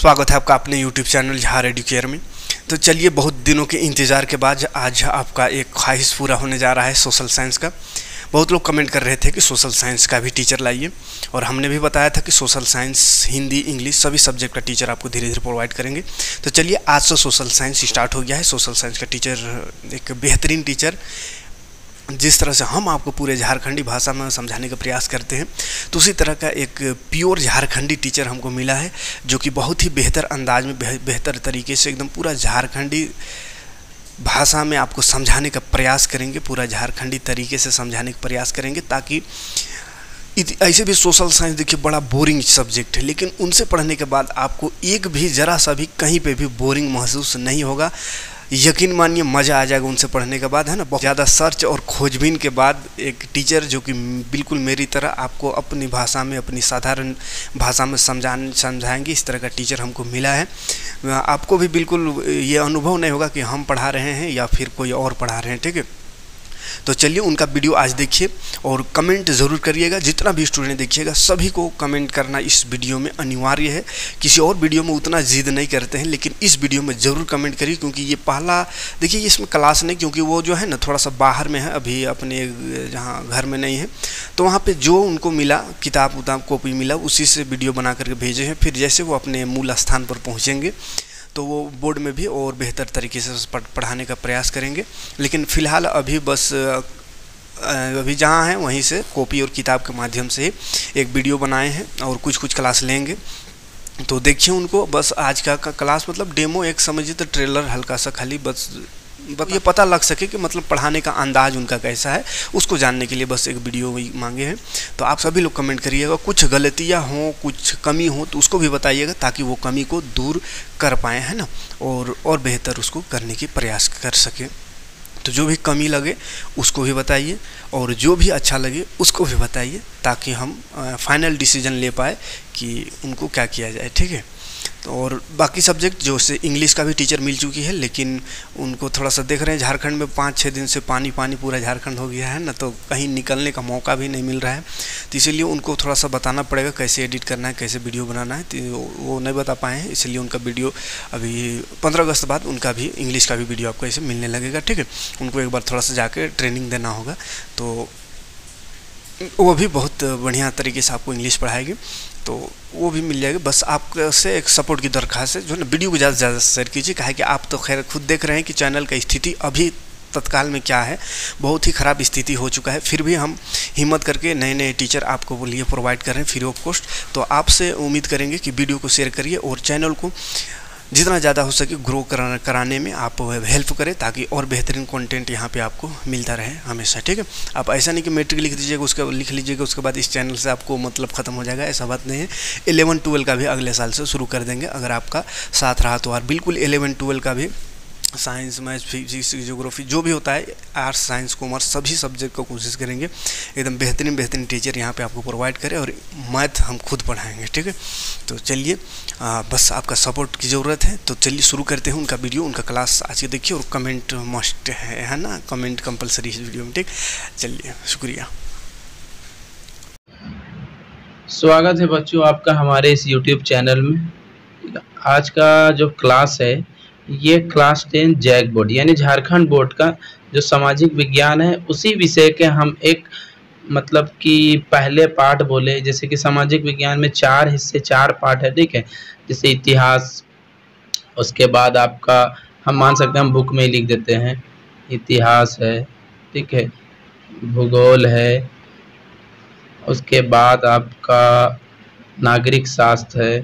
स्वागत है आपका अपने YouTube चैनल झार एडुकेयर में। तो चलिए, बहुत दिनों के इंतज़ार के बाद आज आपका एक ख्वाहिश पूरा होने जा रहा है सोशल साइंस का। बहुत लोग कमेंट कर रहे थे कि सोशल साइंस का भी टीचर लाइए, और हमने भी बताया था कि सोशल साइंस, हिंदी, इंग्लिश सभी सब्जेक्ट का टीचर आपको धीरे धीरे प्रोवाइड करेंगे। तो चलिए, आज से सोशल साइंस स्टार्ट हो गया है। सोशल साइंस का टीचर एक बेहतरीन टीचर, जिस तरह से हम आपको पूरे झारखंडी भाषा में समझाने का प्रयास करते हैं, तो उसी तरह का एक प्योर झारखंडी टीचर हमको मिला है, जो कि बहुत ही बेहतर अंदाज में, बेहतर तरीके से एकदम पूरा झारखंडी भाषा में आपको समझाने का प्रयास करेंगे, पूरा झारखंडी तरीके से समझाने का प्रयास करेंगे, ताकि ऐसे भी सोशल साइंस देखिए बड़ा बोरिंग सब्जेक्ट है, लेकिन उनसे पढ़ने के बाद आपको एक भी ज़रा सा भी कहीं पे भी बोरिंग महसूस नहीं होगा। यकीन मानिए, मज़ा आ जाएगा उनसे पढ़ने के बाद, है ना। बहुत ज़्यादा सर्च और खोजबीन के बाद एक टीचर जो कि बिल्कुल मेरी तरह आपको अपनी भाषा में, अपनी साधारण भाषा में समझाएंगे, इस तरह का टीचर हमको मिला है। आपको भी बिल्कुल ये अनुभव नहीं होगा कि हम पढ़ा रहे हैं या फिर कोई और पढ़ा रहे हैं, ठीक है। तो चलिए, उनका वीडियो आज देखिए और कमेंट ज़रूर करिएगा। जितना भी स्टूडेंट देखिएगा, सभी को कमेंट करना इस वीडियो में अनिवार्य है। किसी और वीडियो में उतना जिद नहीं करते हैं, लेकिन इस वीडियो में ज़रूर कमेंट करिए, क्योंकि ये पहला, देखिए इसमें क्लास नहीं, क्योंकि वो जो है ना थोड़ा सा बाहर में है, अभी अपने जहाँ घर में नहीं है, तो वहाँ पर जो उनको मिला, किताब कॉपी मिला, उसी से वीडियो बना करके भेजे हैं। फिर जैसे वो अपने मूल स्थान पर पहुँचेंगे तो वो बोर्ड में भी और बेहतर तरीके से पढ़ाने का प्रयास करेंगे। लेकिन फ़िलहाल अभी बस अभी जहाँ हैं वहीं से कॉपी और किताब के माध्यम से एक वीडियो बनाए हैं और कुछ क्लास लेंगे। तो देखिए उनको, बस आज का क्लास मतलब डेमो, एक समझिए तो ट्रेलर हल्का सा, खाली बस ये पता लग सके कि मतलब पढ़ाने का अंदाज उनका कैसा है, उसको जानने के लिए बस एक वीडियो मांगे हैं। तो आप सभी लोग कमेंट करिएगा, कुछ गलतियां हों, कुछ कमी हो तो उसको भी बताइएगा, ताकि वो कमी को दूर कर पाएँ, है ना, और बेहतर उसको करने की प्रयास कर सकें। तो जो भी कमी लगे उसको भी बताइए, और जो भी अच्छा लगे उसको भी बताइए, ताकि हम फाइनल डिसीजन ले पाए कि उनको क्या किया जाए, ठीक है। और बाकी सब्जेक्ट जो से इंग्लिश का भी टीचर मिल चुकी है, लेकिन उनको थोड़ा सा देख रहे हैं, झारखंड में 5-6 दिन से पानी पूरा झारखंड हो गया है ना, तो कहीं निकलने का मौका भी नहीं मिल रहा है। तो इसीलिए उनको थोड़ा सा बताना पड़ेगा कैसे एडिट करना है, कैसे वीडियो बनाना है, तो वो नहीं बता पाए हैं। इसलिए उनका वीडियो अभी 15 अगस्त बाद उनका भी इंग्लिश का भी वीडियो आपको ऐसे मिलने लगेगा, ठीक है। उनको एक बार थोड़ा सा जाके ट्रेनिंग देना होगा, तो वो भी बहुत बढ़िया तरीके से आपको इंग्लिश पढ़ाएगी, तो वो भी मिल जाएगी। बस आपसे एक सपोर्ट की दरख्वास्त है, जो ना वीडियो को ज़्यादा से ज़्यादा शेयर कीजिए। कहा कि आप तो खैर खुद देख रहे हैं कि चैनल का स्थिति अभी तत्काल में क्या है, बहुत ही ख़राब स्थिति हो चुका है। फिर भी हम हिम्मत करके नए टीचर आपको लिए प्रोवाइड कर रहे हैं फ्री ऑफ कॉस्ट। तो आपसे उम्मीद करेंगे कि वीडियो को शेयर करिए और चैनल को जितना ज़्यादा हो सके ग्रो कराने में आप हेल्प करें, ताकि और बेहतरीन कंटेंट यहाँ पे आपको मिलता रहे हमेशा, ठीक है। आप ऐसा नहीं कि मैट्रिक लिख दीजिएगा, लिख लीजिएगा, उसके बाद इस चैनल से आपको मतलब ख़त्म हो जाएगा, ऐसा बात नहीं है। 11-12 का भी अगले साल से शुरू कर देंगे, अगर आपका साथ रहा तो। और बिल्कुल 11-12 का भी साइंस, मैथ्स, फिजिक्स, ज्योग्राफी जो भी होता है, आर्ट्स, साइंस, कॉमर्स, सभी सब्जेक्ट को कोशिश करेंगे एकदम बेहतरीन टीचर यहाँ पे आपको प्रोवाइड करें, और मैथ हम खुद पढ़ाएंगे, ठीक है। तो चलिए, बस आपका सपोर्ट की ज़रूरत है। तो चलिए शुरू करते हैं उनका वीडियो, उनका क्लास आज के देखिए, और कमेंट मस्ट है ना, कमेंट कंपलसरी इस वीडियो में, ठीक। चलिए, शुक्रिया। स्वागत है बच्चों आपका हमारे इस YouTube चैनल में। आज का जो क्लास है, ये क्लास 10 जैक बोर्ड यानी झारखंड बोर्ड का जो सामाजिक विज्ञान है, उसी विषय के हम एक मतलब कि पहले पार्ट बोले। जैसे कि सामाजिक विज्ञान में 4 हिस्से, 4 पार्ट है, ठीक है। जैसे इतिहास, उसके बाद आपका हम मान सकते हैं, हम बुक में ही लिख देते हैं, इतिहास है, ठीक है, भूगोल है, उसके बाद आपका नागरिक शास्त्र है,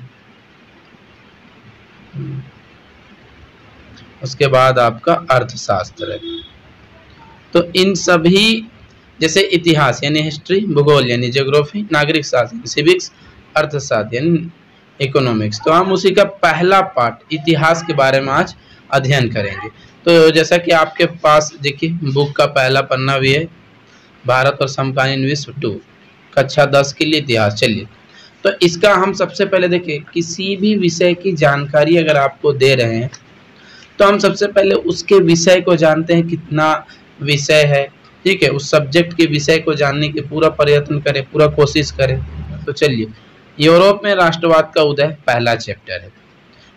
उसके बाद आपका अर्थशास्त्र है। तो इन सभी, जैसे इतिहास यानी हिस्ट्री, भूगोल यानी ज्योग्राफी, नागरिक शास्त्र यानी सिविक्स, अर्थशास्त्र यानी इकोनॉमिक्स, तो हम उसी का पहला पार्ट इतिहास के बारे में आज अध्ययन करेंगे। तो जैसा कि आपके पास देखिए बुक का पहला पन्ना भी है, भारत और समकालीन विश्व 2, कक्षा 10 के लिए इतिहास। चलिए, तो इसका हम सबसे पहले देखिए, किसी भी विषय की जानकारी अगर आपको दे रहे हैं, तो हम सबसे पहले उसके विषय को जानते हैं, कितना विषय है, ठीक है। उस सब्जेक्ट के विषय को जानने की पूरा प्रयत्न करें, पूरा कोशिश करें। तो चलिए, यूरोप में राष्ट्रवाद का उदय पहला चैप्टर है।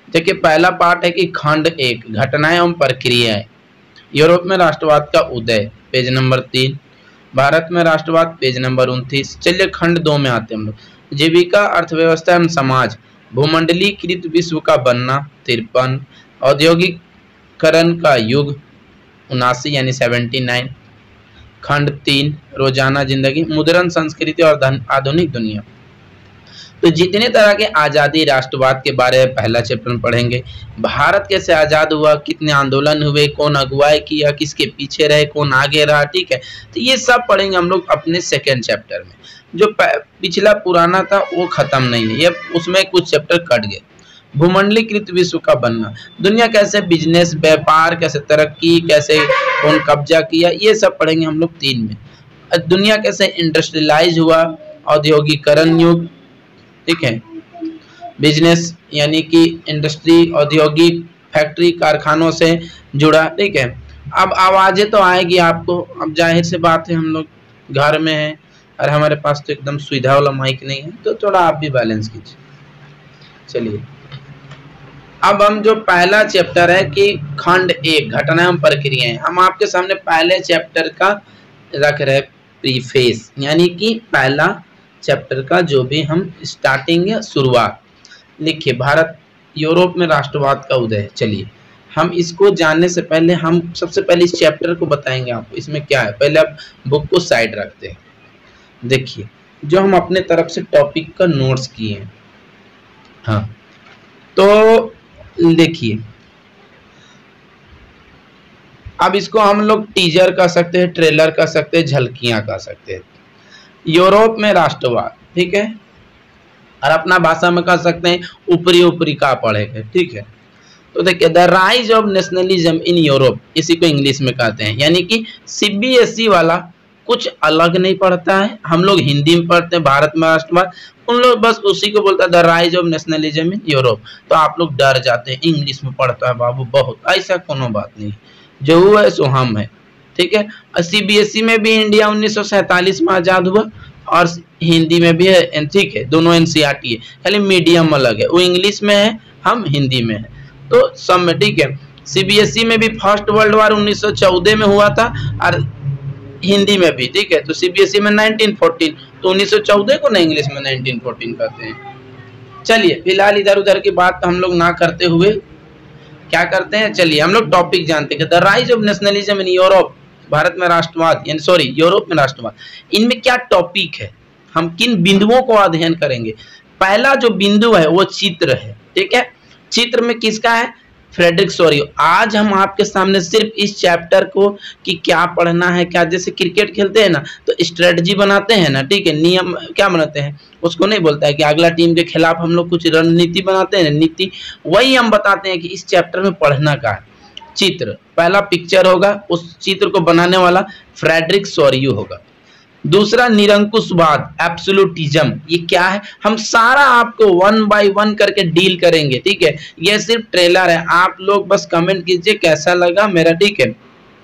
देखिए पहला पार्ट है कि खंड 1 घटनाएं एवं प्रक्रियाएं। यूरोप में राष्ट्रवाद का उदय, पेज नंबर 3। भारत में राष्ट्रवाद, पेज नंबर 29। चलिए खंड 2 में आते हैं हम लोग। जीविका, अर्थव्यवस्था एवं समाज, भूमंडलीकृत विश्व का बनना, 53। औद्योगिकरण का युग, 79 यानी 79। खंड 3 रोजाना जिंदगी, मुद्रण, संस्कृति और आधुनिक दुनिया। तो जितने तरह के आज़ादी राष्ट्रवाद के बारे में पहला चैप्टर में पढ़ेंगे। भारत कैसे आज़ाद हुआ, कितने आंदोलन हुए, कौन अगुवाई किया, किसके पीछे रहे, कौन आगे रहा, ठीक है। तो ये सब पढ़ेंगे हम लोग अपने सेकेंड चैप्टर में। जो पिछला पुराना था वो खत्म नहीं है, ये उसमें कुछ चैप्टर कट गए। भूमंडलीकृत विश्व का बनना, दुनिया कैसे बिजनेस, व्यापार कैसे तरक्की, कैसे कौन कब्जा किया, ये सब पढ़ेंगे हम लोग 3 में। दुनिया कैसे इंडस्ट्रियलाइज हुआ, औद्योगिकरण युग, ठीक है। बिजनेस यानी कि इंडस्ट्री, औद्योगिक फैक्ट्री, कारखानों से जुड़ा, ठीक है। अब आवाज़ें तो आएगी आपको, अब जाहिर से बात है हम लोग घर में हैं और हमारे पास तो एकदम सुविधा वाला माइक नहीं है, तो थोड़ा आप भी बैलेंस कीजिए। चलिए अब हम जो पहला चैप्टर है कि खंड 1 घटना एवं प्रक्रियाएं, हम आपके सामने पहले चैप्टर का रख रहे प्रीफेस, यानी कि पहला चैप्टर का जो भी हम स्टार्टिंग या शुरुआत। लिखिए भारत यूरोप में राष्ट्रवाद का उदय। चलिए हम इसको जानने से पहले हम सबसे पहले इस चैप्टर को बताएंगे आपको इसमें क्या है। पहले आप बुक को साइड रखते हैं। देखिए जो हम अपने तरफ से टॉपिक का नोट्स किए हैं, हाँ तो देखिए अब इसको हम लोग टीजर कह सकते हैं, ट्रेलर कह सकते हैं, झलकियां कह सकते हैं। यूरोप में राष्ट्रवाद, ठीक है, और अपना भाषा में कह सकते हैं ऊपरी ऊपरी का पढ़ेंगे, ठीक है। तो देखिए the rise of nationalism in Europe, इसी को इंग्लिश में कहते हैं, यानी कि सीबीएसई वाला कुछ अलग नहीं पढ़ता है, हम लोग हिंदी में पढ़ते हैं भारत में राष्ट्रवाद, उन लोग बस उसी को बोलता है the rise of nationalism in Europe. तो आप लोग डर जाते हैं इंग्लिश में पढ़ता है बाबू बहुत, ऐसा कोनो बात नहीं, जो हुआ है सो हम है, ठीक है। सीबीएसई में भी इंडिया 1947 में आजाद हुआ और हिंदी में भी है, ठीक है, दोनों एनसीईआरटी है, खाली मीडियम अलग है, वो इंग्लिश में है, हम हिंदी में है, तो सब में ठीक है। सीबीएसई में भी फर्स्ट वर्ल्ड वार 1914 में हुआ था और हिंदी में भी, ठीक है। तो सीबीएसई में 1914, तो 1914 को ना इंग्लिश में 1914 कहते हैं। चलिए फिलहाल इधर उधर की बात हम लोग ना करते हुए क्या करते हैं, चलिए हम लोग टॉपिक जानते हैं। The rise of nationalism in Europe, Bharat में राष्ट्रवाद यानी सॉरी यूरोप में राष्ट्रवाद, इनमें क्या टॉपिक है, हम किन बिंदुओं को अध्ययन करेंगे। पहला जो बिंदु है वो चित्र है, ठीक है। चित्र में किसका है, फ्रेडरिक सोरियो। आज हम आपके सामने सिर्फ इस चैप्टर को कि क्या पढ़ना है, क्या जैसे क्रिकेट खेलते हैं ना तो स्ट्रेटजी बनाते हैं ना, ठीक है, नियम क्या बनाते हैं उसको नहीं बोलता है कि अगला टीम के खिलाफ हम लोग कुछ रणनीति बनाते हैं, नीति, वही हम बताते हैं कि इस चैप्टर में पढ़ना का है। चित्र, पहला पिक्चर होगा, उस चित्र को बनाने वाला फ्रेडरिक सोरियो होगा। दूसरा निरंकुशवाद, एब्सोल्यूटिज्म, ये क्या है हम सारा आपको 1 बाय 1 करके डील करेंगे, ठीक है। ये सिर्फ ट्रेलर है, आप लोग बस कमेंट कीजिए कैसा लगा मेरा, ठीक है,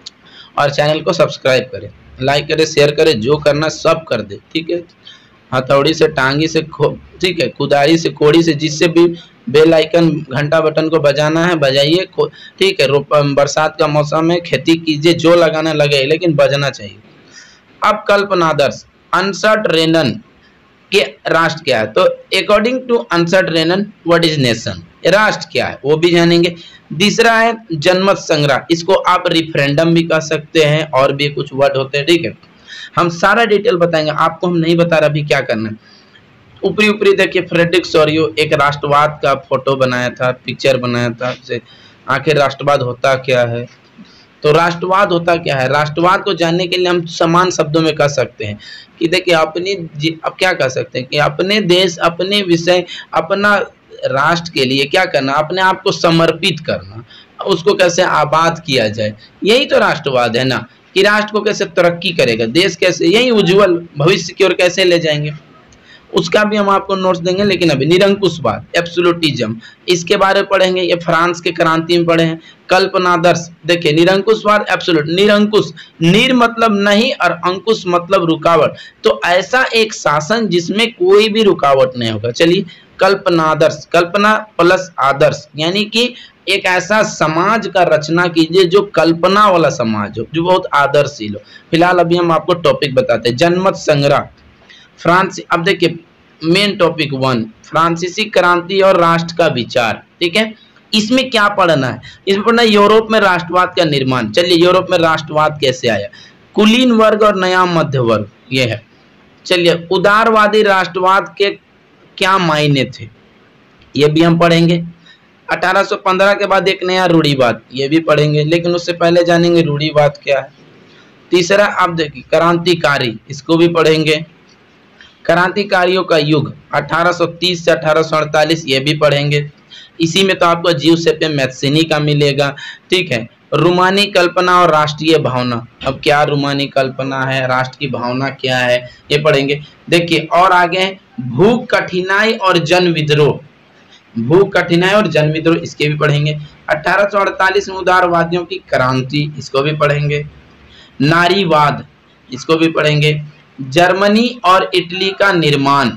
और चैनल को सब्सक्राइब करें, लाइक करें, शेयर करें, जो करना सब कर दे, ठीक है। हथौड़ी से, टांगी से, ठीक है, कुदारी से, कोड़ी से, जिससे भी बेल आइकन घंटा बटन को बजाना है बजाइए, ठीक है। बरसात का मौसम है, खेती कीजिए, जो लगाना लगे, लेकिन बजना चाहिए। अब कल्पनादर्श, अनसर्ट रेनन के राष्ट्र क्या है, तो according to Ernst Renan what is nation, राष्ट्र क्या है वो भी जानेंगे। तीसरा है जनमत संग्रह, इसको आप रिफरेंडम भी कह सकते हैं, और भी कुछ वर्ड होते हैं, ठीक है। हम सारा डिटेल बताएंगे आपको, हम नहीं बता रहा अभी क्या करना है। ऊपरी ऊपरी देखिए फ्रेडरिक सोरियो एक राष्ट्रवाद का फोटो बनाया था, पिक्चर बनाया था, आखिर राष्ट्रवाद होता क्या है। तो राष्ट्रवाद होता क्या है, राष्ट्रवाद को जानने के लिए हम समान शब्दों में कह सकते हैं कि देखिए अपनी अब क्या कह सकते हैं कि अपने देश, अपने विषय, अपना राष्ट्र के लिए क्या करना, अपने आप को समर्पित करना, उसको कैसे आबाद किया जाए, यही तो राष्ट्रवाद है ना, कि राष्ट्र को कैसे तरक्की करेगा, देश कैसे यही उज्जवल भविष्य की ओर कैसे ले जाएंगे, उसका भी हम आपको नोट्स देंगे। लेकिन अभी निरंकुशवाद, एब्सोल्यूटिज्म, इसके बारे में पढ़ेंगे, ये फ्रांस के क्रांति में पढ़े हैं। कल्पनादर्श, देखिए निरंकुशवाद, एब्सोल्यूट, निरंकुश, निर मतलब नहीं और अंकुश मतलब रुकावट, तो ऐसा एक शासन जिसमें कोई भी रुकावट नहीं होगा। चलिए कल्पनादर्श, कल्पना प्लस आदर्श, यानी कि एक ऐसा समाज का रचना कीजिए जो कल्पना वाला समाज हो, जो बहुत आदर्शशील हो। फिलहाल अभी हम आपको टॉपिक बताते हैं। जनमत संग्रह फ्रांस, अब देखिए मेन टॉपिक 1 फ्रांसीसी क्रांति और राष्ट्र का विचार, ठीक है। इसमें क्या पढ़ना है? इसमें पढ़ना है यूरोप में राष्ट्रवाद का निर्माण। चलिए यूरोप में राष्ट्रवाद कैसे आया, कुलीन वर्ग और नया मध्य वर्ग, ये है। चलिए उदारवादी राष्ट्रवाद के क्या मायने थे, ये भी हम पढ़ेंगे। 1815 के बाद एक नया रूढ़िवाद, ये भी पढ़ेंगे, लेकिन उससे पहले जानेंगे रूढ़िवाद क्या है। तीसरा आप देखिए क्रांतिकारी, इसको भी पढ़ेंगे। क्रांतिकारियों का युग 1830 से 1848, ये भी पढ़ेंगे। इसी में तो आपको जिउसेppe मैत्सिनी का मिलेगा, ठीक है। रूमानी कल्पना और राष्ट्रीय भावना, अब क्या रूमानी कल्पना है, राष्ट्र की भावना क्या है, ये पढ़ेंगे। देखिए और आगे भूख कठिनाई और जन विद्रोह, भूख कठिनाई और जन विद्रोह, इसके भी पढ़ेंगे। 1848 में उदारवादियों की क्रांति, इसको भी पढ़ेंगे। नारीवाद, इसको भी पढ़ेंगे। जर्मनी और इटली का निर्माण,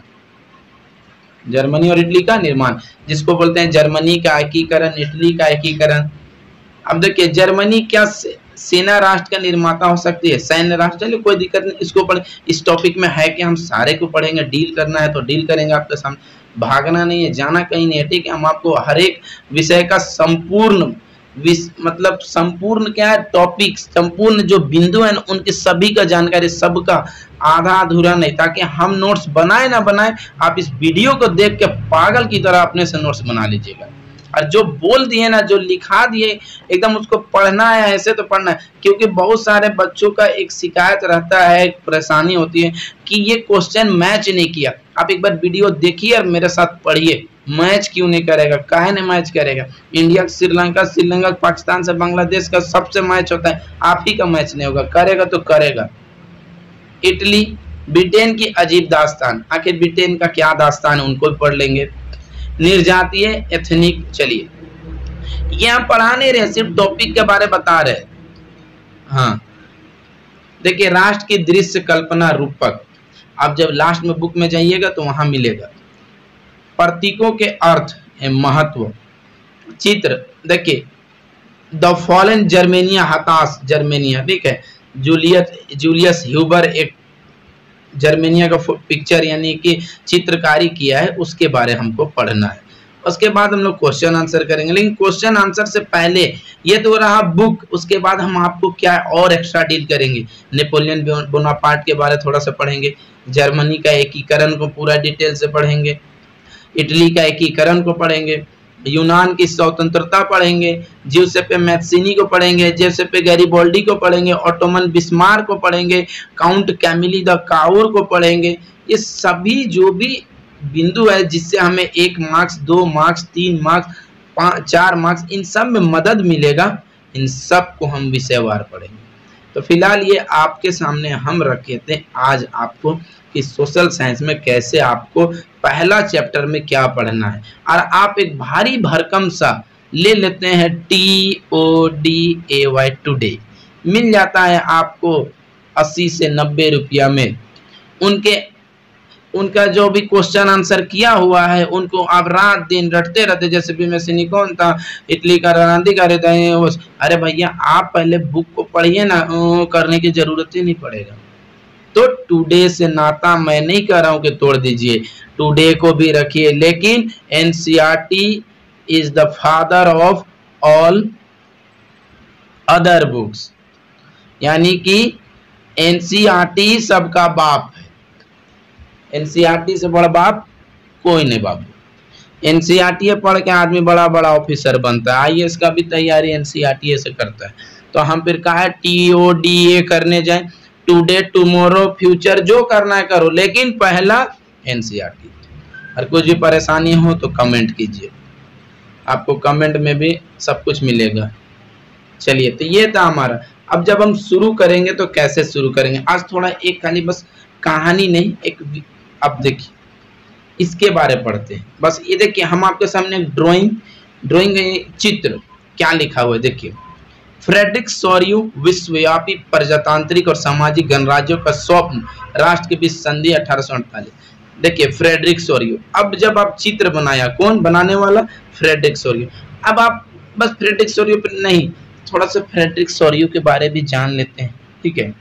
जर्मनी और इटली का निर्माण, जिसको बोलते हैं जर्मनी का एकीकरण, इटली का एकीकरण। अब देखिए जर्मनी क्या सेना राष्ट्र का निर्माता हो सकती है, सैन्य राष्ट्र, चलिए कोई दिक्कत नहीं, इसको पढ़े। इस टॉपिक में है कि हम सारे को पढ़ेंगे, डील करना है तो डील करेंगे आपके सामने, भागना नहीं है, जाना कहीं नहीं है, ठीक है। हम आपको हर एक विषय का संपूर्ण मतलब संपूर्ण क्या है टॉपिक, संपूर्ण जो बिंदु है ना उनके सभी का जानकारी, सबका आधा अधूरा नहीं, ताकि हम नोट्स बनाए ना बनाए, आप इस वीडियो को देख के पागल की तरह अपने से नोट्स बना लीजिएगा। और जो बोल दिए ना, जो लिखा दिए, एकदम उसको पढ़ना है, ऐसे तो पढ़ना है। क्योंकि बहुत सारे बच्चों का एक शिकायत रहता है, एक परेशानी होती है कि ये क्वेश्चन मैच नहीं किया। आप एक बार वीडियो देखिए और मेरे साथ पढ़िए, मैच क्यों नहीं करेगा, काहे नहीं मैच करेगा। इंडिया श्रीलंका, श्रीलंका पाकिस्तान से बांग्लादेश का सबसे मैच होता है, आप ही का मैच नहीं होगा, करेगा तो करेगा। इटली, ब्रिटेन की अजीब दास्तान, आखिर ब्रिटेन का क्या दास्तान है, उनको भी पढ़ लेंगे। निर्जातीय एथनिक, चलिए ये हम पढ़ा नहीं रहे, सिर्फ टॉपिक के बारे बता रहे। हाँ देखिए राष्ट्र की दृश्य कल्पना रूपक, आप जब लास्ट में बुक में जाइएगा तो वहां मिलेगा। प्रतीकों के अर्थ है महत्व, चित्र देखिए द फॉलन जर्मेनिया, हताश जर्मेनिया, ठीक है। जूलियस ह्यूबर एक जर्मेनिया का पिक्चर यानी कि चित्रकारी किया है, उसके बारे हमको पढ़ना है। उसके बाद हम लोग क्वेश्चन आंसर करेंगे, लेकिन क्वेश्चन आंसर से पहले ये तो रहा बुक, उसके बाद हम आपको क्या और एक्स्ट्रा डील करेंगे। नेपोलियन बोनापार्ट के बारे थोड़ा सा पढ़ेंगे, जर्मनी का एकीकरण को पूरा डिटेल से पढ़ेंगे, इटली का एकीकरण को पढ़ेंगे, यूनान की स्वतंत्रता पढ़ेंगे, जिउसेppe मैत्सिनी को पढ़ेंगे, जिउसेppe गैरिबाल्डी को पढ़ेंगे, ऑटोमन बिस्मार्क को पढ़ेंगे, काउंट कैमिली द काउर को पढ़ेंगे। ये सभी जो भी बिंदु है जिससे हमें 1 मार्क्स, 2 मार्क्स, 3 मार्क्स, 4 मार्क्स, इन सब में मदद मिलेगा, इन सब को हम विषयवार पढ़ेंगे। तो फिलहाल ये आपके सामने हम रखे थे आज आपको कि सोशल साइंस में कैसे आपको पहला चैप्टर में क्या पढ़ना है। और आप एक भारी भरकम सा ले लेते हैं TODAY टुडे, मिल जाता है आपको 80 से 90 रुपया में। उनका जो भी क्वेश्चन आंसर किया हुआ है उनको आप रात दिन रटते रहते, जैसे भी मैसेनी कौन था, इटली का रणनीति का रहता है। अरे भैया आप पहले बुक को पढ़िए ना, करने की जरूरत ही नहीं पड़ेगा। तो टुडे से नाता मैं नहीं कह रहा हूं कि तोड़ दीजिए, टुडे को भी रखिए, लेकिन NCERT is the father of all other books, यानी कि NCERT सबका बाप है। NCERT से बड़ा बाप कोई नहीं बाबू। NCERT पढ़ के आदमी बड़ा बड़ा ऑफिसर बनता है, IAS का भी तैयारी NCERT से करता है। तो हम फिर कहा TODA करने जाए, टुडे, टुमारो, फ्यूचर, जो करना है करो, लेकिन पहला NCERT। और कुछ भी परेशानी हो तो कमेंट कीजिए, आपको कमेंट में भी सब कुछ मिलेगा। चलिए तो ये था हमारा। अब जब हम शुरू करेंगे तो कैसे शुरू करेंगे, आज थोड़ा एक खाली बस कहानी नहीं, एक अब देखिए इसके बारे पढ़ते हैं। बस ये देखिए हम आपके सामने एक ड्राइंग चित्र क्या लिखा हुआ है, देखिए फ्रेडरिक सॉरियो विश्वव्यापी प्रजातांत्रिक और सामाजिक गणराज्यों का स्वप्न, राष्ट्र के बीच संधि 1848। देखिए फ्रेडरिक सोरियो। अब जब आप चित्र बनाया, कौन बनाने वाला? Frederic Sorrieu. अब आप बस फ्रेडरिक सोरियो पर नहीं, थोड़ा सा फ्रेडरिक सोरियो के बारे में जान लेते हैं, ठीक है,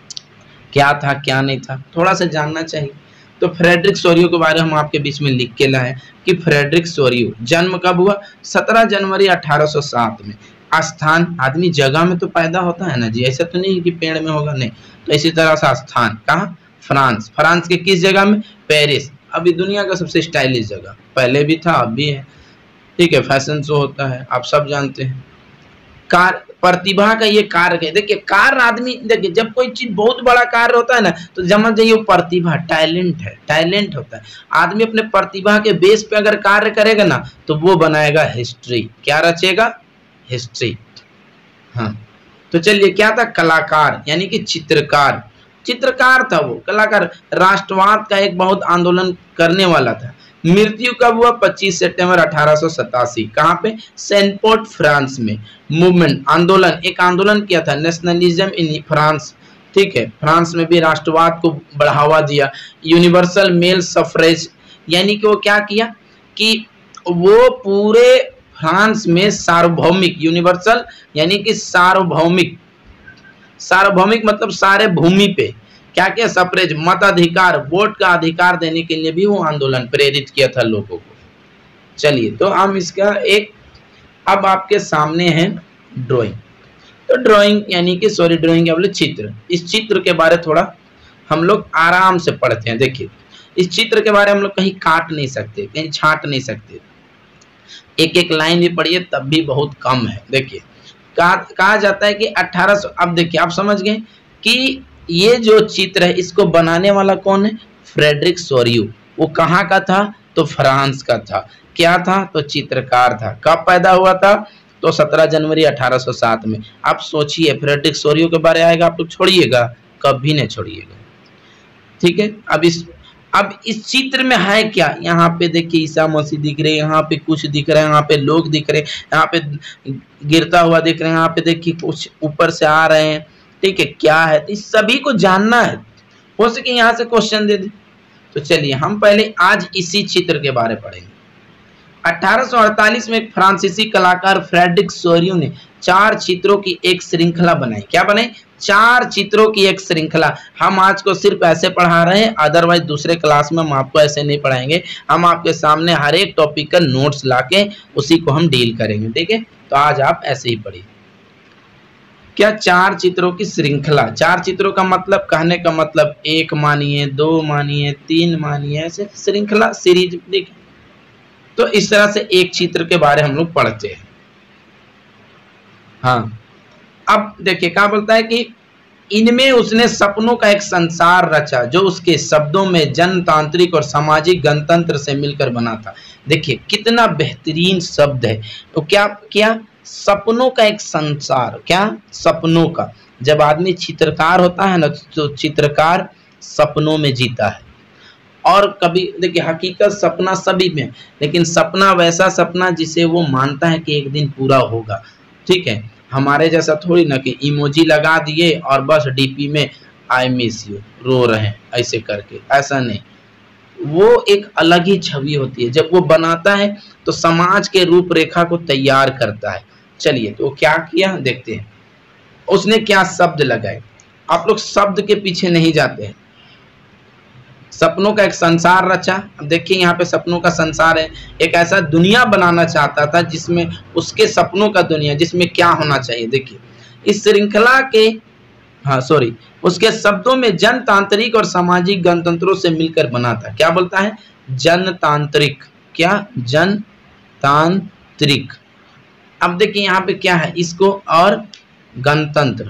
क्या था क्या नहीं था, थोड़ा सा जानना चाहिए। तो फ्रेडरिक सोरियो के बारे में हम आपके बीच में लिख के लाए कि फ्रेडरिक सोरियो जन्म कब हुआ? 17 जनवरी 1807 में। स्थान, आदमी जगह में तो पैदा होता है ना जी, ऐसा तो नहीं कि पेड़ में होगा, नहीं। तो इसी तरह से स्थान कहाँ? फ्रांस। फ्रांस के किस जगह में? पेरिस। अभी दुनिया का सबसे स्टाइलिश जगह, पहले भी था अब भी है, ठीक है, फैशन शो होता है, आप सब जानते हैं। कार, प्रतिभा का ये कार्य है। देखिए कार्य आदमी, देखिए जब कोई चीज बहुत बड़ा कार्य होता है ना, तो समझ जाइए वो प्रतिभा, टैलेंट है, टैलेंट होता है। आदमी अपने प्रतिभा के बेस पे अगर कार्य करेगा ना, तो वो बनाएगा हिस्ट्री। क्या रचेगा? हिस्ट्री। हाँ, तो चलिए क्या था? कलाकार, यानी कि चित्रकार। चित्रकार था वो, कलाकार। राष्ट्रवाद का एक बहुत आंदोलन करने वाला था। मृत्यु कब हुआ? 25 सितंबर 1887। कहाँ पे? सेंटपोर्ट, फ्रांस में। मूवमेंट, आंदोलन, एक आंदोलन किया था, नेशनलिज्म इन फ्रांस, ठीक है, फ्रांस में भी राष्ट्रवाद को बढ़ावा दिया। यूनिवर्सल मेल सफरेज, यानी कि वो क्या किया कि वो पूरे फ्रांस में सार्वभौमिक, यूनिवर्सल यानी कि सार्वभौमिक, सार्वभौमिक मतलब सारे भूमि पे क्या क्या? सफरेज, मताधिकार, वोट का अधिकार देने के लिए भी वो आंदोलन प्रेरित किया था लोगों को। चलिए तो हम इसका एक, अब आपके सामने है ड्राइंग। तो ड्राइंग यानी कि ड्राइंग क्या बोले? चित्र। इस चित्र के बारे थोड़ा हम लोग आराम से पढ़ते हैं। देखिए इस चित्र के बारे में हम लोग कहीं काट नहीं सकते, कहीं छांट नहीं सकते, एक एक लाइन भी पढ़िए तब भी बहुत कम है। देखिए कहा जाता है कि 1800, अब देखिए आप समझ गए कि ये जो चित्र है इसको बनाने वाला कौन है? Frederic Sorrieu. वो कहाँ का था? तो फ्रांस का था। क्या था? तो चित्रकार था। कब पैदा हुआ था? तो 17 जनवरी 1807 में। आप सोचिए फ्रेडरिक सोरियो के बारे आएगा, आप लोग छोड़िएगा, कभी नहीं छोड़िएगा, ठीक है। अब इस चित्र में है क्या? यहाँ पे देखिए ईसा मसीह दिख रहे हैं, यहाँ पे कुछ दिख रहा है, यहाँ पे लोग दिख रहे हैं, यहाँ पे गिरता हुआ दिख रहे हैं, यहाँ पे देखिए कुछ ऊपर से आ रहे हैं, ठीक है, क्या है? तो इस सभी को जानना है, हो सके यहाँ से क्वेश्चन दे दे। तो चलिए हम पहले आज इसी चित्र के बारे में पढ़ेंगे। 1848 में एक फ्रांसीसी कलाकार फ्रेडरिक सोरियो ने 4 चित्रों की एक श्रृंखला बनाई। क्या बनाई? 4 चित्रों की एक श्रृंखला। हम आज को सिर्फ ऐसे पढ़ा रहे हैं, अदरवाइज दूसरे क्लास में हम आपको ऐसे नहीं पढ़ाएंगे। हम आपके सामने हर एक टॉपिक का नोट्स लाके उसी को हम डील करेंगे, ठीक है। तो आज आप ऐसे ही पढ़िए। क्या? 4 चित्रों की श्रृंखला। 4 चित्रों का मतलब, कहने का मतलब 1 मानिए, 2 मानिए, 3 मानिए, ऐसे श्रृंखला, सीरीज, ठीक है। तो इस तरह से एक चित्र के बारे हम लोग पढ़ते हैं। हाँ, अब देखिए क्या बोलता है कि इनमें उसने सपनों का एक संसार रचा जो उसके शब्दों में जनतांत्रिक और सामाजिक गणतंत्र से मिलकर बना था। देखिए कितना बेहतरीन शब्द है। तो क्या सपनों का एक संसार। क्या? सपनों का। जब आदमी चित्रकार होता है ना, तो चित्रकार सपनों में जीता है। और कभी देखिए हकीकत सपना सभी में, लेकिन सपना वैसा सपना जिसे वो मानता है कि एक दिन पूरा होगा, ठीक है। हमारे जैसा थोड़ी ना कि इमोजी लगा दिए और बस डीपी में आई मिस यू रो रहे हैं ऐसे करके, ऐसा नहीं। वो एक अलग ही छवि होती है। जब वो बनाता है तो समाज के रूपरेखा को तैयार करता है। चलिए तो क्या किया देखते हैं। उसने क्या शब्द लगाए। आप लोग शब्द के पीछे नहीं जाते हैं। सपनों का एक संसार रचा। अब देखिए यहाँ पे सपनों का संसार है। एक ऐसा दुनिया बनाना चाहता था जिसमें उसके सपनों का दुनिया, जिसमें क्या होना चाहिए। देखिए इस श्रृंखला के उसके शब्दों में जनतांत्रिक और सामाजिक गणतंत्रों से मिलकर बना था। क्या बोलता है? जनतांत्रिक। क्या? जनतांत्रिक। अब देखिए यहाँ पे क्या है, इसको और गणतंत्र।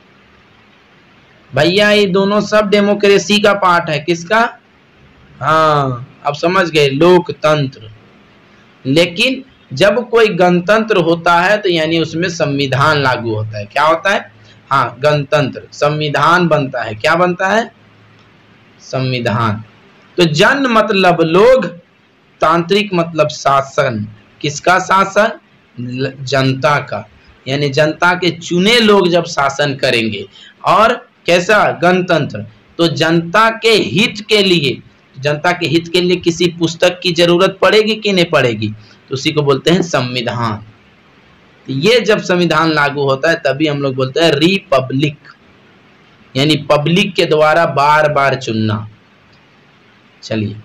भैया ये दोनों सब डेमोक्रेसी का पार्ट है। किसका? हाँ अब समझ गए, लोकतंत्र। लेकिन जब कोई गणतंत्र होता है तो यानी उसमें संविधान लागू होता है। क्या होता है? हाँ गणतंत्र, संविधान बनता है। क्या बनता है? संविधान। तो जन मतलब लोग, तांत्रिक मतलब शासन। किसका शासन? जनता का। यानी जनता के चुने लोग जब शासन करेंगे। और कैसा? गणतंत्र। तो जनता के हित के लिए, जनता के हित के लिए किसी पुस्तक की जरूरत पड़ेगी कि नहीं पड़ेगी, तो उसी को बोलते हैं संविधान। तो ये जब संविधान लागू होता है तभी हम लोग बोलते हैं रिपब्लिक, यानी पब्लिक के द्वारा बार बार चुनना। चलिए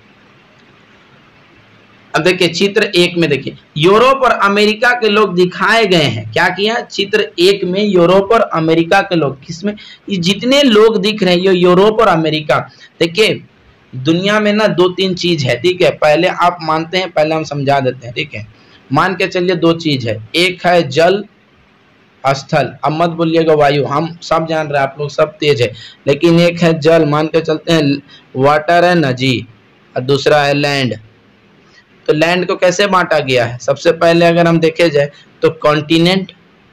अब देखिए चित्र 1 में देखिए यूरोप और अमेरिका के लोग दिखाए गए हैं। क्या किया, चित्र 1 में यूरोप और अमेरिका के लोग, किसमें, ये जितने लोग दिख रहे हैं ये यूरोप और अमेरिका। देखिए दुनिया में ना 2-3 चीज है, ठीक है, पहले आप मानते हैं, पहले हम समझा देते हैं, ठीक है। मान के चलिए 2 चीज है, एक है जल स्थल, अब मत बोलिएगा वायु, हम सब जान रहे हैं, आप लोग सब तेज है, लेकिन एक है जल, मान के चलते हैं वाटर है ना जी, और दूसरा है लैंड। तो लैंड को कैसे बांटा गया है, सबसे पहले अगर हम देखे जाए तो कॉन्टिनेंट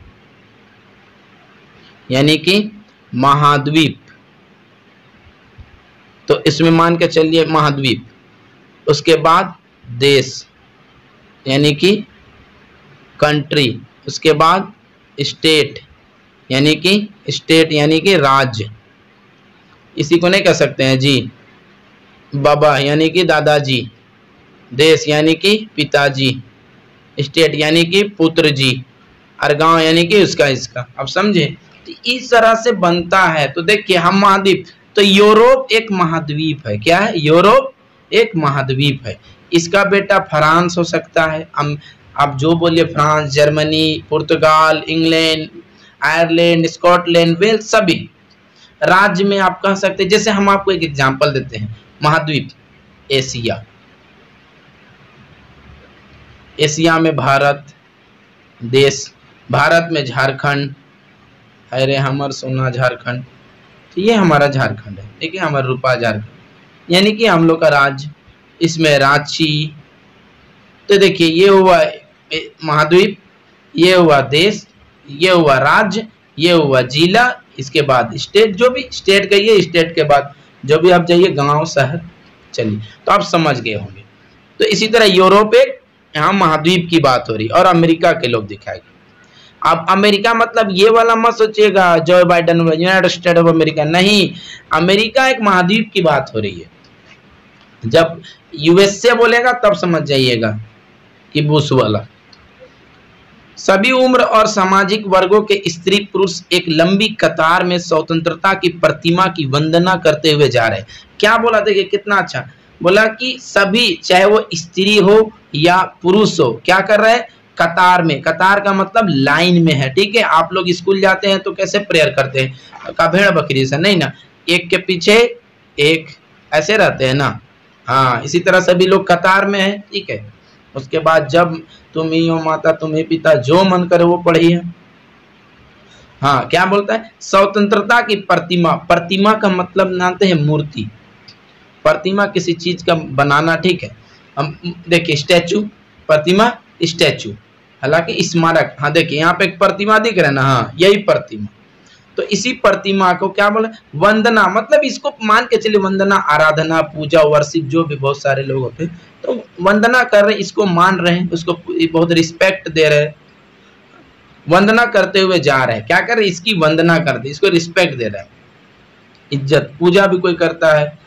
यानी कि महाद्वीप, तो इसमें मान के चलिए महाद्वीप, उसके बाद देश यानी कि कंट्री, उसके बाद स्टेट यानी कि राज्य, इसी को नहीं कह सकते हैं जी बाबा यानी कि दादाजी, देश यानी कि पिताजी, स्टेट यानी कि पुत्र जी, और गांव यानी कि उसका इसका। अब समझे, तो इस तरह से बनता है। तो देखिए हम महाद्वीप, तो यूरोप एक महाद्वीप है, क्या है, यूरोप एक महाद्वीप है। इसका बेटा फ्रांस हो सकता है, आप जो बोलिए, France, Germany, Portugal, England, Ireland, Scotland, Wales, सभी राज्य में आप कह सकते हैं। जैसे हम आपको एक एग्जांपल देते हैं, महाद्वीप एशिया, एशिया में भारत देश, भारत में झारखंड, अरे हमार सोना झारखंड, तो ये हमारा झारखंड है, ठीक है, हमारा रूपा झारखंड, यानी कि हम लोग का राज्य, इसमें रांची। तो देखिए ये हुआ महाद्वीप, ये हुआ देश, ये हुआ राज्य, ये हुआ जिला, इसके बाद स्टेट, जो भी स्टेट कहिए, स्टेट के बाद जो भी आप जाइए गांव शहर। चलिए तो आप समझ गए होंगे। तो इसी तरह यूरोप एक यहाँ महाद्वीप की बात हो रही, और अमेरिका के लोग दिखाए गए। अब अमेरिका मतलब ये वाला मत सोचिएगा Joe Biden United State of America, नहीं, अमेरिका एक महाद्वीप की बात हो रही है। जब यूएसए बोलेगा तब समझ जाइएगा कि बुश वाला। सभी उम्र और सामाजिक वर्गों के स्त्री पुरुष एक लंबी कतार में स्वतंत्रता की प्रतिमा की वंदना करते हुए जा रहे हैं। क्या बोला, देखिए कितना अच्छा बोला कि सभी, चाहे वो स्त्री हो या पुरुष हो, क्या कर रहे हैं, कतार में। कतार का मतलब लाइन में है, ठीक है। आप लोग स्कूल जाते हैं तो कैसे प्रेयर करते हैं, का भेड़ बकरी से नहीं ना, एक के पीछे एक ऐसे रहते हैं ना, हाँ, इसी तरह सभी लोग कतार में है, ठीक है। उसके बाद जब तुम ही हो माता तुम ही पिता, जो मन करे वो पढ़िए। हाँ, क्या बोलता है, स्वतंत्रता की प्रतिमा। प्रतिमा का मतलब जानते हैं, मूर्ति, प्रतिमा किसी चीज का बनाना, ठीक है। हम देखिए स्टैचू, प्रतिमा, स्टैचू, हालांकि स्मारक। हाँ देखिए यहाँ पे एक प्रतिमा दिख रहा है ना, हाँ यही प्रतिमा। तो इसी प्रतिमा को क्या बोले, वंदना, मतलब इसको मान के चलिए वंदना, आराधना, पूजा, वर्शिप, जो भी बहुत सारे लोग होते हैं, तो वंदना कर रहे हैं, इसको मान रहे हैं, उसको बहुत रिस्पेक्ट दे रहे हैं, वंदना करते हुए जा रहे हैं। क्या कर रहे हैं, इसकी वंदना करते, इसको रिस्पेक्ट दे रहे हैं, इज्जत। पूजा भी कोई करता है।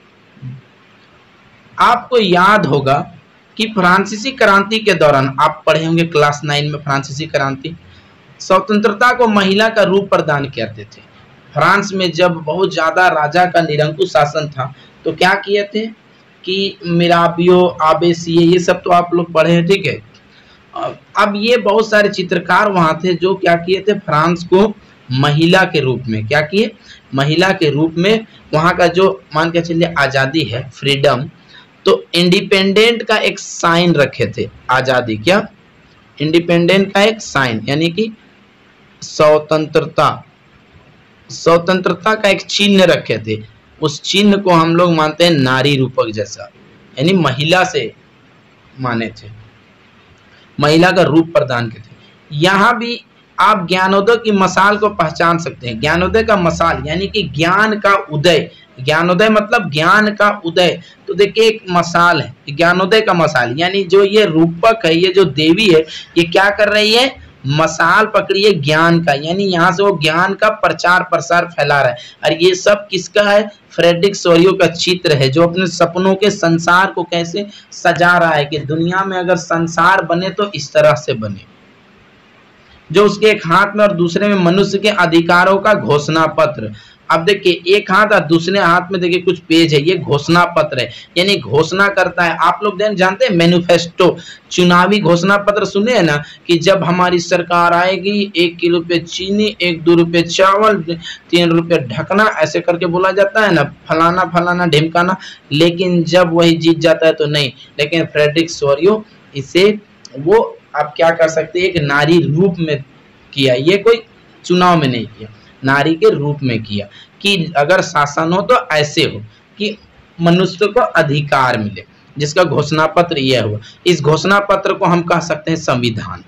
आपको याद होगा कि फ्रांसीसी क्रांति के दौरान, आप पढ़े होंगे क्लास 9 में, फ्रांसीसी क्रांति स्वतंत्रता को महिला का रूप प्रदान करते थे। फ्रांस में जब बहुत ज्यादा राजा का निरंकुश शासन था, तो क्या किए थे कि मिराबियो, आबेसिये, ये सब तो आप लोग पढ़े हैं, ठीक है। अब ये बहुत सारे चित्रकार वहां थे जो क्या किए थे, फ्रांस को महिला के रूप में, क्या किए, महिला के रूप में, वहां का जो मान के चलिए आजादी है, फ्रीडम, तो इंडिपेंडेंट का एक साइन रखे थे, आजादी, क्या, इंडिपेंडेंट का एक साइन, यानी कि स्वतंत्रता, स्वतंत्रता का एक चिन्ह रखे थे। उस चिन्ह को हम लोग मानते हैं नारी रूपक जैसा, यानी महिला से माने थे, महिला का रूप प्रदान किए थे। यहाँ भी आप ज्ञानोदय की मसाल को पहचान सकते हैं। ज्ञानोदय का मसाल यानी कि ज्ञान का उदय, ज्ञानोदय मतलब ज्ञान का उदय। तो देखिए एक मसाल है, ज्ञानोदय का मसाल, यानी जो ये रूपक है, ये जो देवी है, ये क्या कर रही है, मशाल पकड़ी है ज्ञान का, यानी यहाँ से वो ज्ञान का प्रचार प्रसार फैला रहा है। और ये सब किसका है? फ्रेडरिक सोरियो का चित्र है, जो अपने सपनों के संसार को कैसे सजा रहा है कि दुनिया में अगर संसार बने तो इस तरह से बने, जो उसके एक हाथ में और दूसरे में मनुष्य के अधिकारों का घोषणा पत्र। अब देखिए एक हाथ और दूसरे हाथ में देखिए कुछ पेज है, ये घोषणा पत्र है, यानी घोषणा करता है। आप लोग जानते हैं मैनिफेस्टो, चुनावी घोषणा पत्र सुने हैं ना, कि जब हमारी सरकार आएगी 1 किलो पे चीनी, 1-2 रुपये चावल, 3 रुपये ढकना, ऐसे करके बोला जाता है ना, फलाना फलाना ढिमकाना। लेकिन जब वही जीत जाता है तो नहीं। लेकिन फ्रेडरिक सोरियो इसे वो आप क्या कर सकते हैं, एक नारी रूप में किया, ये कोई चुनाव में नहीं किया, नारी के रूप में किया कि अगर शासन हो तो ऐसे हो कि मनुष्य को अधिकार मिले, जिसका घोषणा पत्र यह हुआ। इस घोषणा पत्र को हम कह सकते हैं संविधान।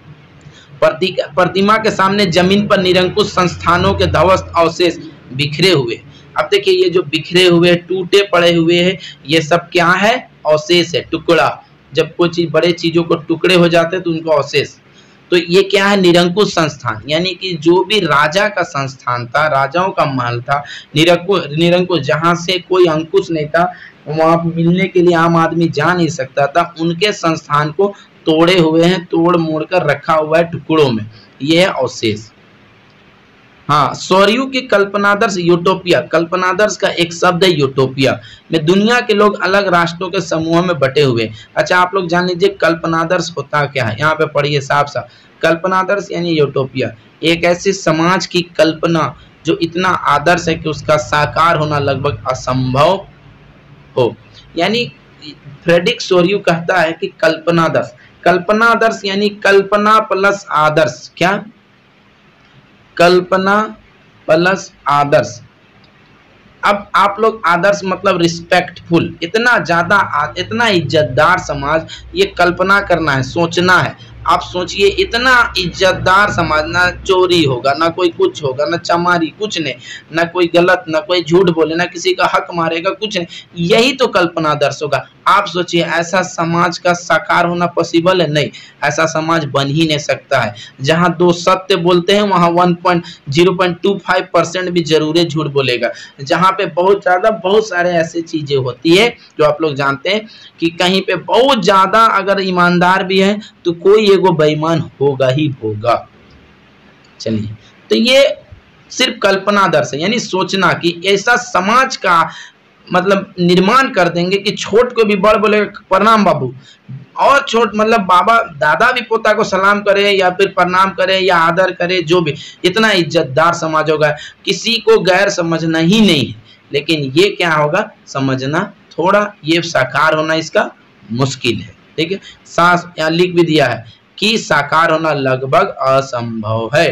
प्रतिमा के सामने जमीन पर निरंकुश संस्थानों के ध्वस्त अवशेष बिखरे हुए। अब देखिए ये जो बिखरे हुए टूटे पड़े हुए हैं, ये सब क्या है? अवशेष है, टुकड़ा। जब कोई चीज, बड़े चीजों को टुकड़े हो जाते हैं तो उनको अवशेष। तो ये क्या है? निरंकुश संस्थान, यानी कि जो भी राजा का संस्थान था, राजाओं का महल था, निरंकुश, जहां से कोई अंकुश नहीं था, वहां मिलने के लिए आम आदमी जा नहीं सकता था, उनके संस्थान को तोड़े हुए हैं, तोड़ मोड़ कर रखा हुआ है टुकड़ों में, ये है अवशेष। हाँ, सोरियो की कल्पनादर्श यूटोपिया, कल्पनादर्श का एक शब्द है यूटोपिया, में दुनिया के लोग अलग राष्ट्रों के समूह में बटे हुए। अच्छा, आप लोग जान लीजिए कल्पनादर्श होता क्या है, यहाँ पे पढ़िए साफ साफ। कल्पनादर्श यानी यूटोपिया, एक ऐसे समाज की कल्पना जो इतना आदर्श है कि उसका साकार होना लगभग असंभव हो। यानी फ्रेडरिक सोरियो कहता है कि कल्पनादर्श, कल्पनादर्श यानी कल्पना प्लस आदर्श, क्या? कल्पना प्लस आदर्श। अब आप लोग आदर्श मतलब रिस्पेक्टफुल, इतना ज्यादा, इतना इज्जतदार समाज, ये कल्पना करना है, सोचना है। आप सोचिए इतना इज्जतदार समाज, ना चोरी होगा, ना कोई कुछ होगा, ना चमारी, कुछ नहीं, ना कोई गलत, ना कोई झूठ बोले, ना किसी का हक मारेगा, कुछ नहीं। यही तो कल्पनादर्श होगा। आप सोचिए ऐसा समाज का साकार होना पॉसिबल है? नहीं, ऐसा समाज बन ही नहीं सकता है। जहां 2 सत्य बोलते हैं वहां 0.25% भी जरूर झूठ बोलेगा। जहां पे बहुत ज्यादा, बहुत सारे ऐसे चीजें होती है जो आप लोग जानते हैं कि कहीं पे बहुत ज्यादा अगर ईमानदार भी है तो कोई एगो बेईमान होगा ही होगा। चलिए, तो ये सिर्फ कल्पनादर्श है, यानी सोचना कि ऐसा समाज का मतलब निर्माण कर देंगे कि छोट को भी बड़ बोले प्रणाम बाबू, और छोट मतलब बाबा दादा भी पोता को सलाम करे या फिर प्रणाम करे या आदर करे, जो भी, इतना इज्जतदार समाज होगा। किसी को गैर समझना ही नहीं है। लेकिन ये क्या होगा? समझना थोड़ा, ये साकार होना इसका मुश्किल है। ठीक है, सांस यहाँ लिख भी दिया है कि साकार होना लगभग असंभव है।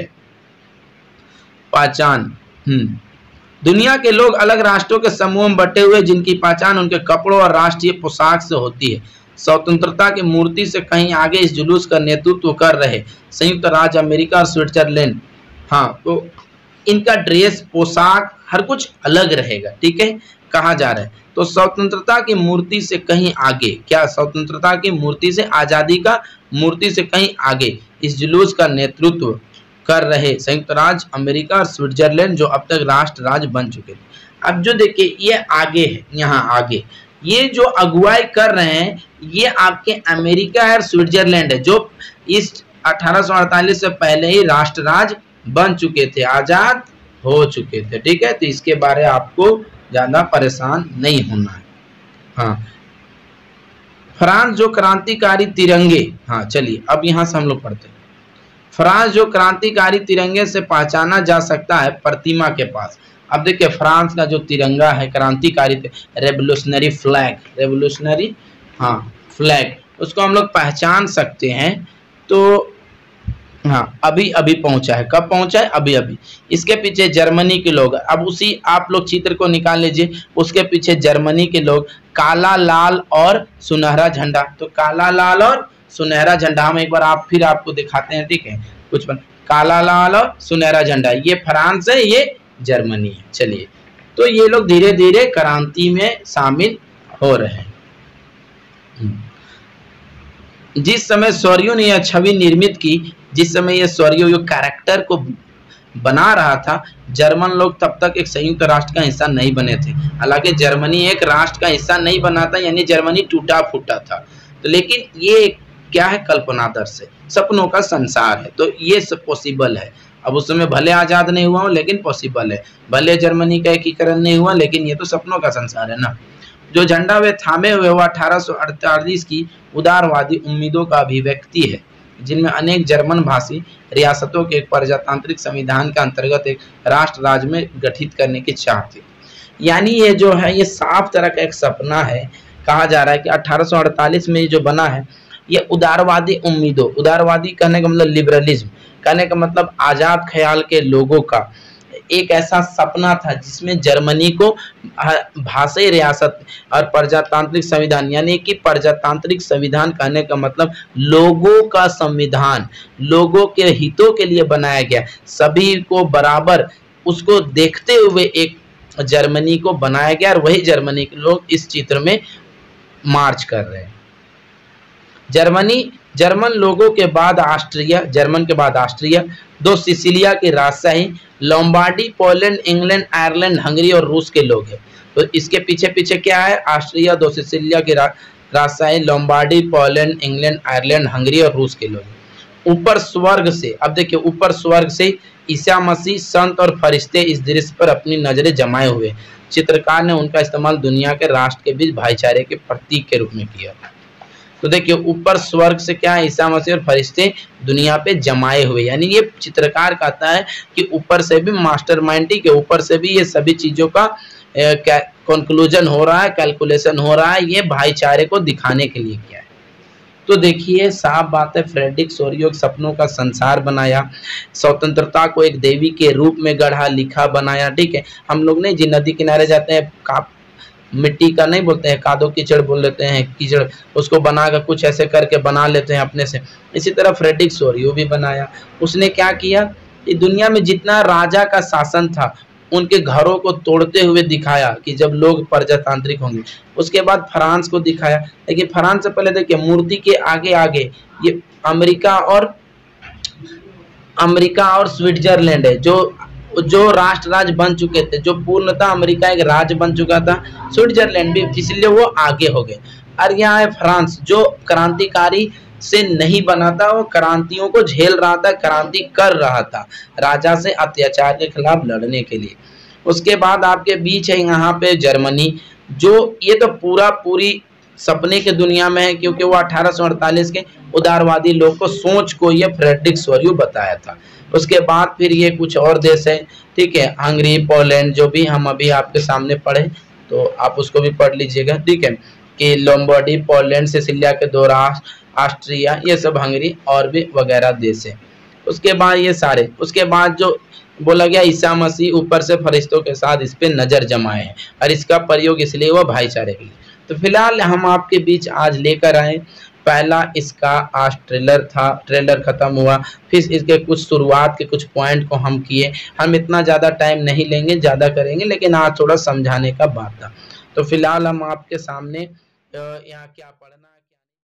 पहचान, दुनिया के लोग अलग राष्ट्रों के समूह में बटे हुए, जिनकी पहचान उनके कपड़ों और राष्ट्रीय पोशाक से होती है। स्वतंत्रता की मूर्ति से कहीं आगे इस जुलूस का नेतृत्व कर रहे संयुक्त राज्य अमेरिका और स्विट्जरलैंड। हाँ, तो इनका ड्रेस, पोशाक, हर कुछ अलग रहेगा। ठीक है, कहा जा रहा है तो स्वतंत्रता की मूर्ति से कहीं आगे, क्या? स्वतंत्रता की मूर्ति से, आजादी का मूर्ति से कहीं आगे इस जुलूस का नेतृत्व कर रहे संयुक्त राज्य अमेरिका और स्विट्जरलैंड, जो अब तक राष्ट्र राज्य बन चुके थे। अब जो देखिए ये आगे है, यहाँ आगे ये जो अगुवाई कर रहे हैं ये आपके अमेरिका और स्विट्जरलैंड है, जो इस 1848 से पहले ही राष्ट्र राज्य बन चुके थे, आजाद हो चुके थे। ठीक है, तो इसके बारे आपको ज्यादा परेशान नहीं होना है। हाँ, फ्रांस जो क्रांतिकारी तिरंगे, हाँ चलिए अब यहाँ से हम लोग पढ़ते हैं। फ्रांस जो क्रांतिकारी तिरंगे से पहचाना जा सकता है प्रतिमा के पास। अब देखिए फ्रांस का जो तिरंगा है क्रांतिकारी, रेवोल्यूशनरी फ्लैग, रेवोल्यूशनरी हाँ फ्लैग, उसको हम लोग पहचान सकते हैं। तो हाँ, अभी अभी पहुंचा है। कब पहुंचा है? अभी अभी। इसके पीछे जर्मनी के लोग, अब उसी आप लोग चित्र को निकाल लीजिए, उसके पीछे जर्मनी के लोग, काला लाल और सुनहरा झंडा। तो काला लाल और सुनहरा झंडा हम एक बार आप फिर आपको दिखाते हैं। ठीक है, कुछ काला लाल और सुनहरा झंडा, ये फ्रांस है, ये जर्मनी है। चलिए, तो ये लोग धीरे धीरे क्रांति में शामिल हो रहे हैं। जिस समय सौर्यों ने यह छवि निर्मित की, जिस समय ये सौर्यों यो कैरेक्टर को बना रहा था, जर्मन लोग तब तक एक संयुक्त राष्ट्र का हिस्सा नहीं बने थे। हालांकि जर्मनी एक राष्ट्र का हिस्सा नहीं बना था, यानी जर्मनी टूटा फूटा था। तो लेकिन ये क्या है, कल्पनादर्श है, सपनों का संसार है, तो ये सब पॉसिबल है। अब उस समय भले आज़ाद नहीं हुआ हो, लेकिन पॉसिबल है। भले जर्मनी का एकीकरण नहीं हुआ, लेकिन ये तो सपनों का संसार है ना। जो झंडा वे थामे हुए वो 1848 की उदारवादी उम्मीदों का अभिव्यक्ति है, जिनमें अनेक जर्मन भाषी रियासतों के एक प्रजातांत्रिक संविधान के अंतर्गत एक राष्ट्र राज्य में गठित करने की चाह थी। यानी ये जो है, ये साफ तरह का एक सपना है। कहा जा रहा है कि 1848 में जो बना है, ये उदारवादी उम्मीदों, उदारवादी कहने का मतलब लिबरलिज्म, कहने का मतलब आज़ाद ख्याल के लोगों का एक ऐसा सपना था जिसमें जर्मनी को भाषाई रियासत और प्रजातांत्रिक संविधान, यानी कि प्रजातांत्रिक संविधान कहने का मतलब लोगों का संविधान, लोगों के हितों के लिए बनाया गया, सभी को बराबर उसको देखते हुए एक जर्मनी को बनाया गया। और वही जर्मनी के लोग इस चित्र में मार्च कर रहे हैं। जर्मन लोगों के बाद ऑस्ट्रिया, जर्मन के बाद ऑस्ट्रिया, दो सिसिलिया के राजशाही, Lombardy, Poland, England, Ireland, Hungary और रूस के लोग हैं। तो इसके पीछे पीछे क्या है, ऑस्ट्रिया, दो सिसिलिया के राजशाही, Lombardy, Poland, England, Ireland, Hungary और रूस के लोग। ऊपर स्वर्ग से, अब देखिए ऊपर स्वर्ग से ईसा मसीह, संत और फरिश्ते इस दृश्य पर अपनी नजरें जमाए हुए। चित्रकार ने उनका इस्तेमाल दुनिया के राष्ट्र के बीच भाईचारे के प्रतीक के रूप में किया। तो देखिए ऊपर स्वर्ग से क्या है, ईसा मसीह और फरिश्ते दुनिया पे जमाए हुए, यानी ये चित्रकार कहता है कि ऊपर से भी मास्टरमाइंड, ठीक है, ऊपर से भी ये सभी चीजों का कंक्लूजन हो रहा है, कैलकुलेशन हो रहा है, ये भाईचारे को दिखाने के लिए किया है। तो देखिए साफ बात है, फ्रेडरिक सौर्यों सपनों का संसार बनाया, स्वतंत्रता को एक देवी के रूप में गढ़ा, लिखा, बनाया, ठीक है। हम लोग नहीं जी नदी किनारे जाते हैं, मिट्टी का नहीं बोलते हैं, कादो कीचड़ बोल लेते हैं, कीचड़, उसको बनाकर कुछ ऐसे करके बना लेते हैं अपने से। इसी तरह फ्रेडरिक सौर्यों भी बनाया। उसने क्या किया, कि दुनिया में जितना राजा का शासन था उनके घरों को तोड़ते हुए दिखाया कि जब लोग प्रजातांत्रिक होंगे। उसके बाद फ्रांस को दिखाया, लेकिन फ्रांस से पहले देखिए मूर्ति के आगे आगे ये अमेरिका और स्विट्जरलैंड है, जो राष्ट्र राज्य बन चुके थे, जो पूर्णतः अमेरिका एक राज्य बन चुका था, स्विट्जरलैंड भी, इसलिए वो आगे हो गए। और यहाँ है फ्रांस, जो क्रांतिकारी से नहीं बना था, वो क्रांतियों को झेल रहा था, क्रांति कर रहा था राजा से अत्याचार के खिलाफ लड़ने के लिए। उसके बाद आपके बीच है यहाँ पे जर्मनी, जो ये तो पूरी सपने के दुनिया में है, क्योंकि वो 1848 के उदारवादी लोग को सोच को ये फ्रेडरिक सौर्यों बताया था। उसके बाद फिर ये कुछ और देश है, ठीक है, हंगरी, पोलैंड, जो भी हम अभी आपके सामने पढ़े, तो आप उसको भी पढ़ लीजिएगा, ठीक है, कि लोम्बार्डी, पोलैंड, सिसिलिया के दो राष्ट्र, ऑस्ट्रिया, ये सब हंगरी और भी वगैरह देश है। उसके बाद ये सारे, उसके बाद जो बोला गया ईसा मसीह ऊपर से फरिश्तों के साथ इस पे नजर जमाए हैं, और इसका प्रयोग इसलिए हुआ भाईचारे के लिए। तो फिलहाल हम आपके बीच आज लेकर आए, पहला इसका आज ट्रेलर था, ट्रेलर खत्म हुआ, फिर इसके कुछ शुरुआत के कुछ पॉइंट को हम किए। हम इतना ज़्यादा टाइम नहीं लेंगे, ज़्यादा करेंगे, लेकिन आज थोड़ा समझाने का बात था। तो फिलहाल हम आपके सामने यहाँ क्या पढ़ना